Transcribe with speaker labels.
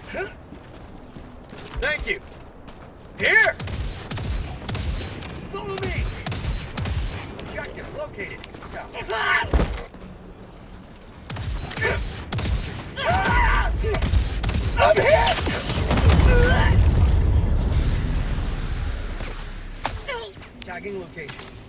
Speaker 1: Thank you. Here! Follow me! Objective located. I'm hit! Tagging location.